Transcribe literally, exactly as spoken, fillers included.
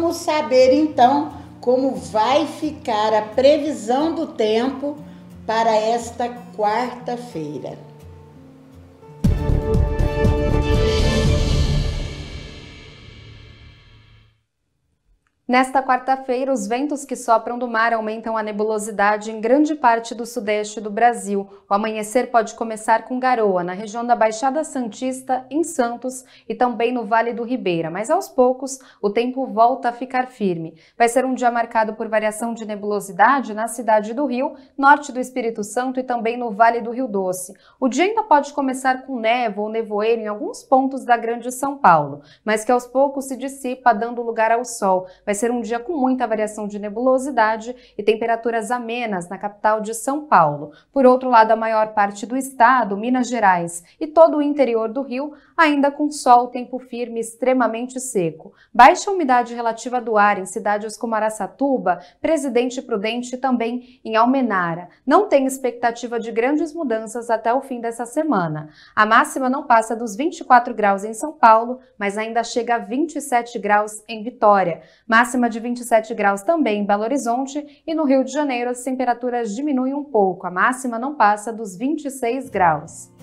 vamos saber então como vai ficar a previsão do tempo para esta quarta-feira. Nesta quarta-feira, os ventos que sopram do mar aumentam a nebulosidade em grande parte do sudeste do Brasil. O amanhecer pode começar com garoa na região da Baixada Santista, em Santos e também no Vale do Ribeira, mas aos poucos o tempo volta a ficar firme. Vai ser um dia marcado por variação de nebulosidade na cidade do Rio, norte do Espírito Santo e também no Vale do Rio Doce. O dia ainda pode começar com névoa ou nevoeiro em alguns pontos da Grande São Paulo, mas que aos poucos se dissipa, dando lugar ao sol. Vai ser um dia com muita variação de nebulosidade e temperaturas amenas na capital de São Paulo. Por outro lado, a maior parte do estado, Minas Gerais e todo o interior do Rio, ainda com sol, tempo firme e extremamente seco. Baixa umidade relativa do ar em cidades como Araçatuba, Presidente Prudente e também em Almenara. Não tem expectativa de grandes mudanças até o fim dessa semana. A máxima não passa dos vinte e quatro graus em São Paulo, mas ainda chega a vinte e sete graus em Vitória. Máxima de vinte e sete graus também em Belo Horizonte e no Rio de Janeiro as temperaturas diminuem um pouco, a máxima não passa dos vinte e seis graus.